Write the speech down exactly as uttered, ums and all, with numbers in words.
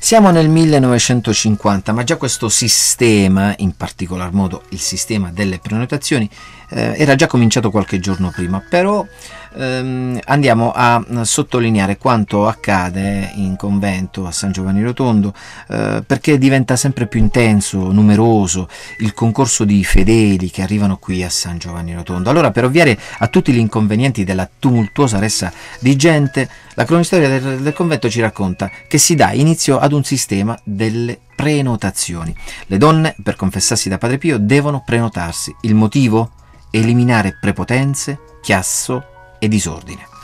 Siamo nel millenovecentocinquanta, ma già questo sistema, in particolar modo il sistema delle prenotazioni, eh, era già cominciato qualche giorno prima, però ehm, andiamo a sottolineare quanto accade in convento a San Giovanni Rotondo, eh, perché diventa sempre più intenso, numeroso il concorso di fedeli che arrivano qui a San Giovanni Rotondo. Allora, per ovviare a tutti gli inconvenienti della tumultuosa ressa di gente, la cronistoria del, del convento ci racconta che si dà inizio ad un sistema delle prenotazioni. Le donne, per confessarsi da Padre Pio, devono prenotarsi. Il motivo? Eliminare prepotenze, chiasso e disordine.